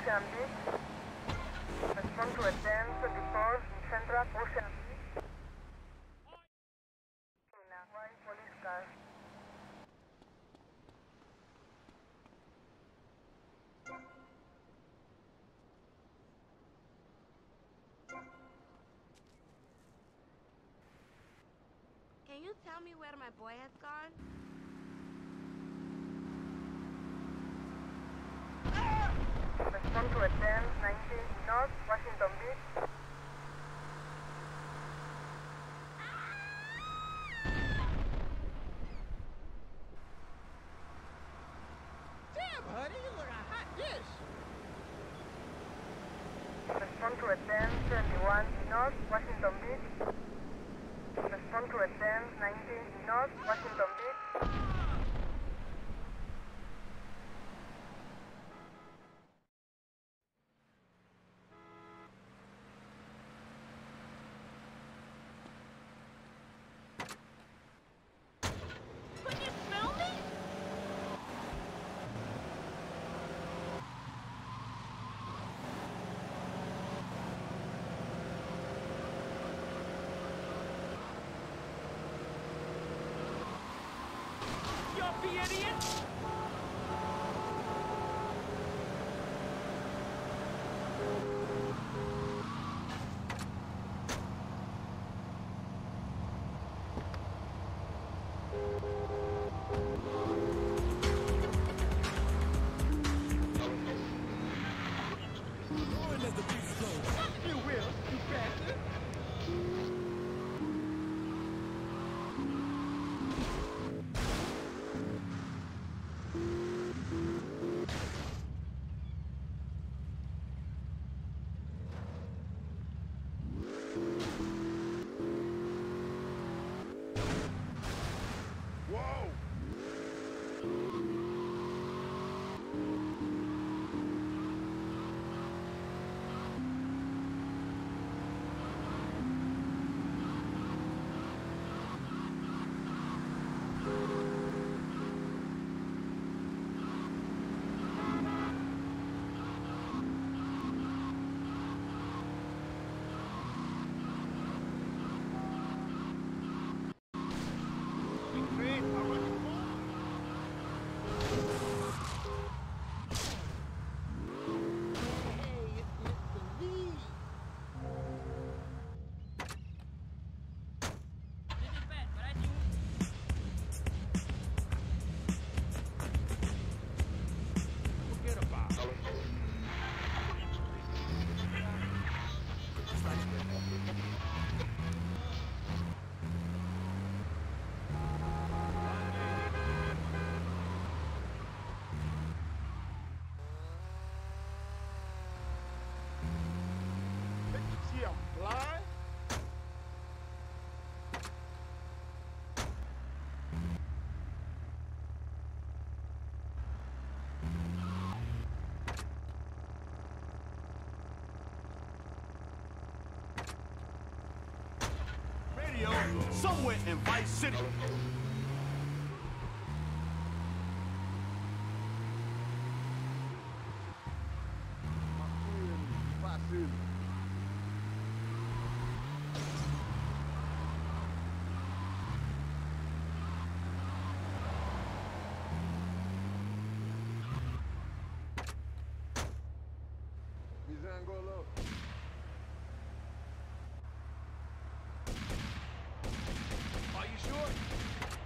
Ocean Beach. Respond to a 1024 in Central Ocean Beach. In a white police car. Can you tell me where my boy has gone? Respond to a 1090 North Washington Beach. Damn, honey, you look a hot dish. Respond to a 1071 North Washington Beach. Respond to a 1090 North Washington Beach. Can you smell me? You be idiot! Going as the beast goes. You will, you bastard! Whoa! Forget about it. See, I'm blind. Radio somewhere in Vice City. Mizangolo. Are you sure?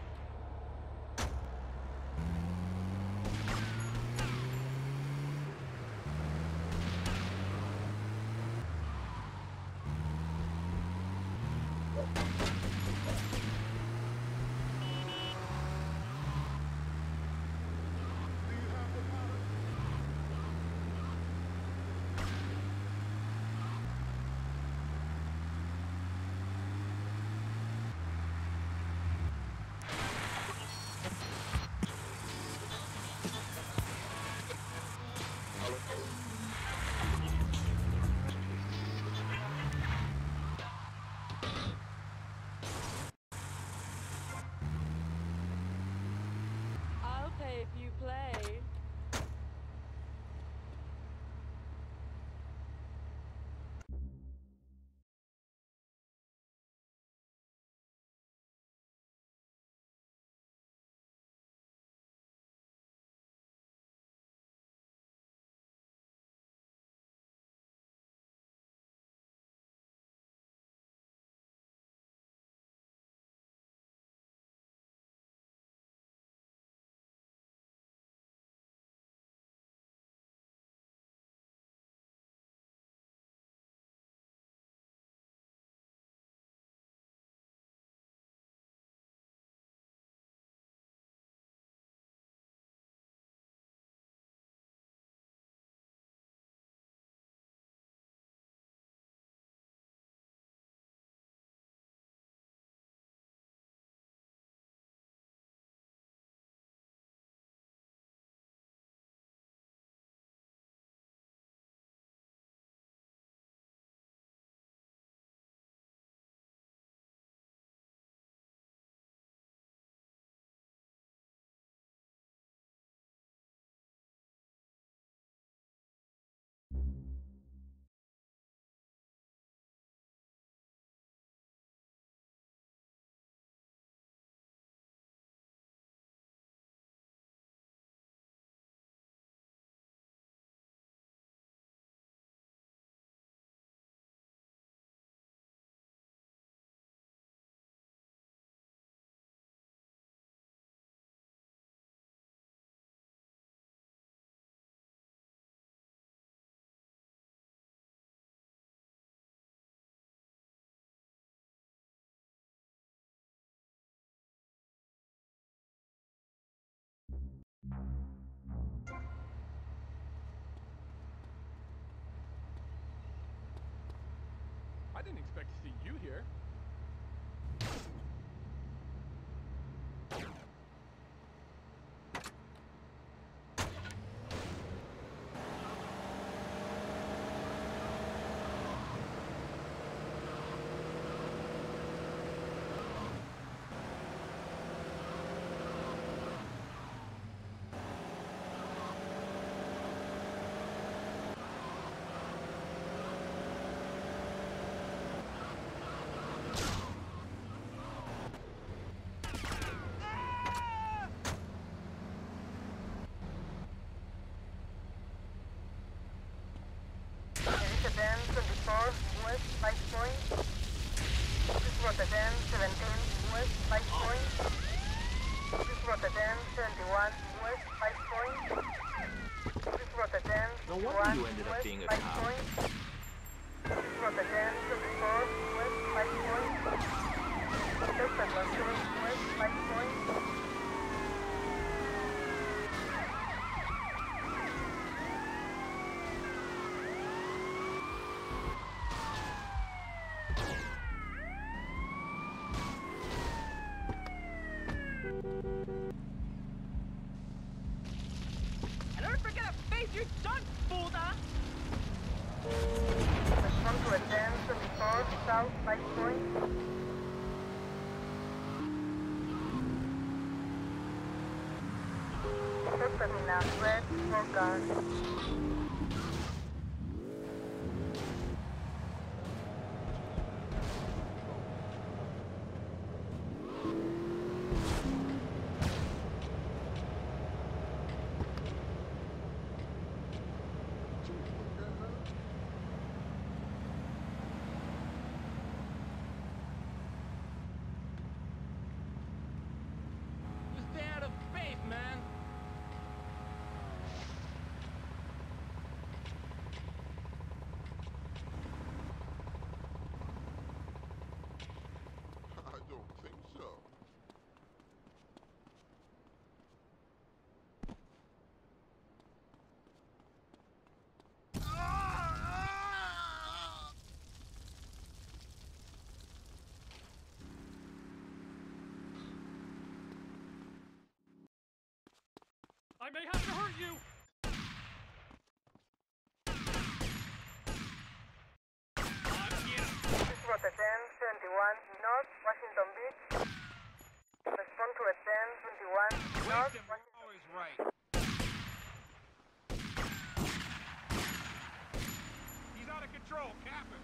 I didn't expect to see you here. Rotterdam 24, West 5 Point. This is Rotterdam 17, West 5 Point. This is Rotterdam 71, West 5 Point. This is Rotterdam No wonder 51, you ended up West being a 5 cop. Point. This is Rotterdam 24, West 5 Point. Just at West 5 Point. And don't forget to face your son, Buddha! Respond to Rotterdam 24, South 5 Point. First terminal, red, 4 cars. You stay out of space, man! I don't think so. I may have to hurt you! This is Rotterdam 71, North Washington Beach. Respond to Rotterdam 21, North Washington Always right. He's out of control, Captain.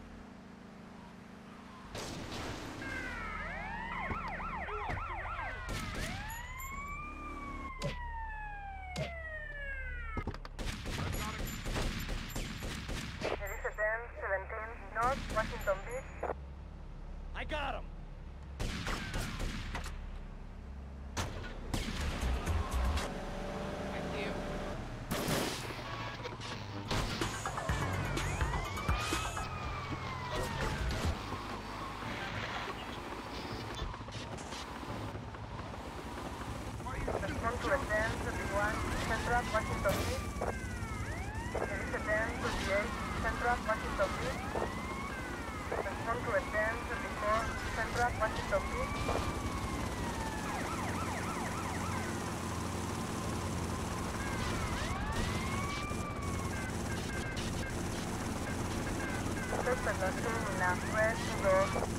Rotterdam 17, North Washington Beach. I got him! Thank you. Respond to Rotterdam 21, Central Washington Beach. Rotterdam 28, Central Washington Beach. Respond to Rotterdam 24, Central Washington Beach. First terminal, red, 2 doors.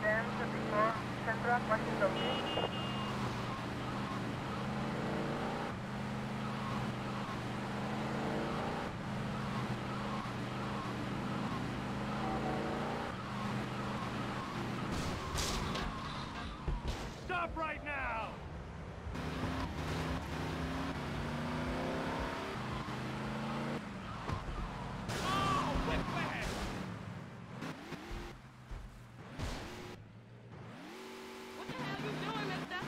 10, 34, Central, Washington Beach. Stop right now! Oh, whiplash! What the hell you doing, mister?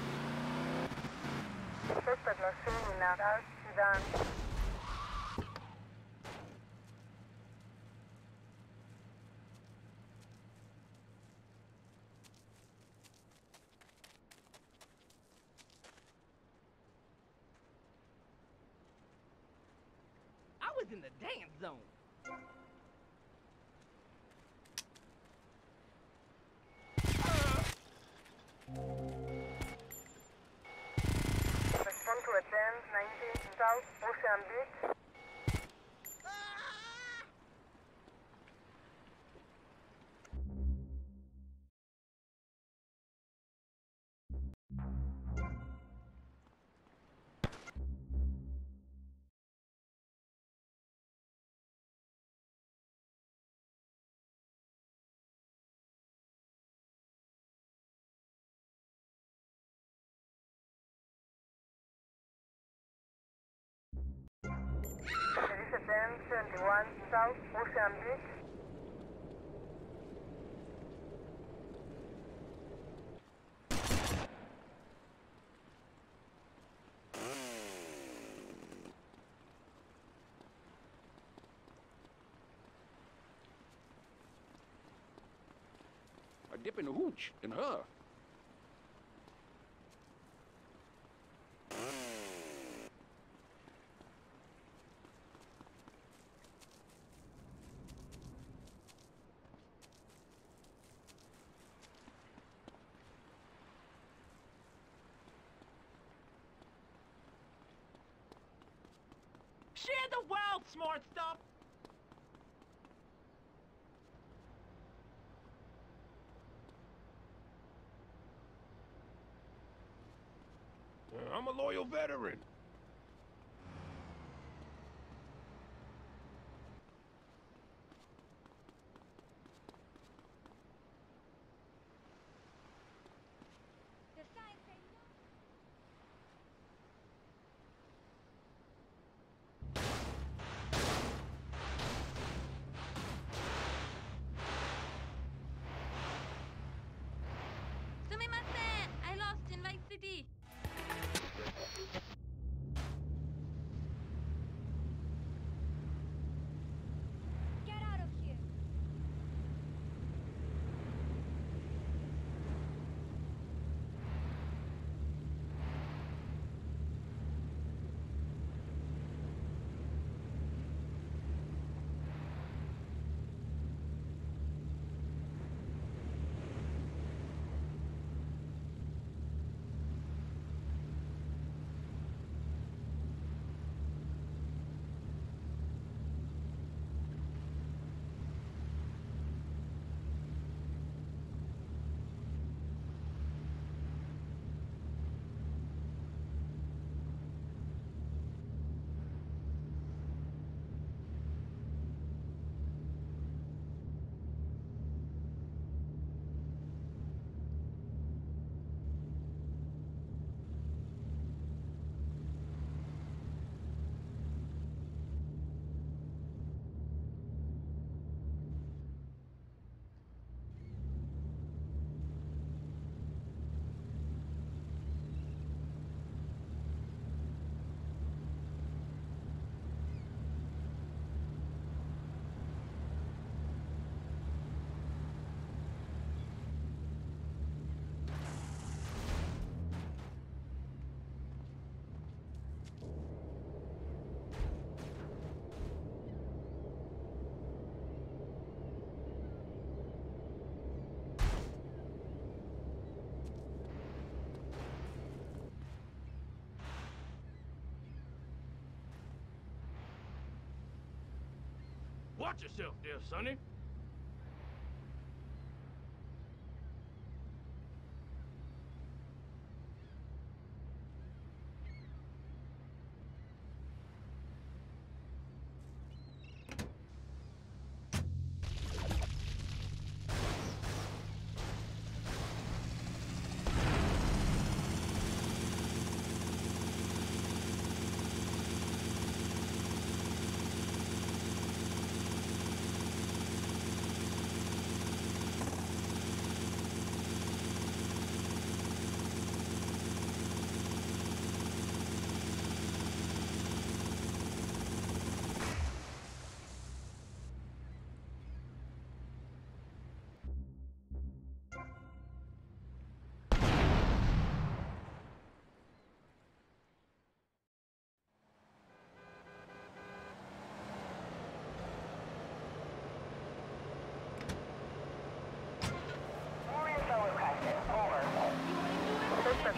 Suspect was seen in a dark sedan. I was in the dance zone. Respond to a 10, 19, South Ocean Beach. There is a 10, 71, South Ocean Beach. I dip in the hooch and her. Share the wealth, smart stuff. I'm a loyal veteran. The sign say no. Sumimasen! I lost in Vice City. Get out of here. Watch yourself there, Sonny.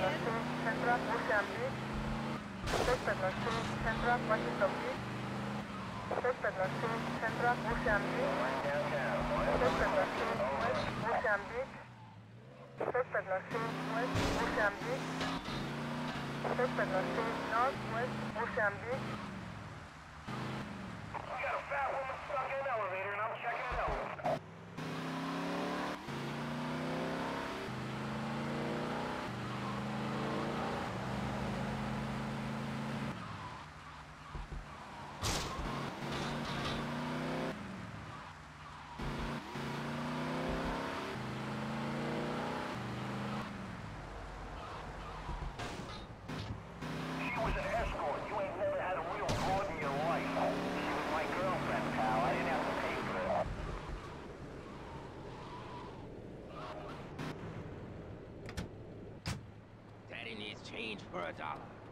Central Ocean Beach. 602 Central Washington Beach. 602 Central Ocean Beach. 602 West Ocean Beach. 602 West Ocean Beach. 602 Northwest Ocean Beach. We got a fat woman stuck in an elevator and I'm checking it out. She was an escort. You ain't never had a real broad in your life. She was my girlfriend, pal. I didn't have to pay for her. Daddy needs change for $1.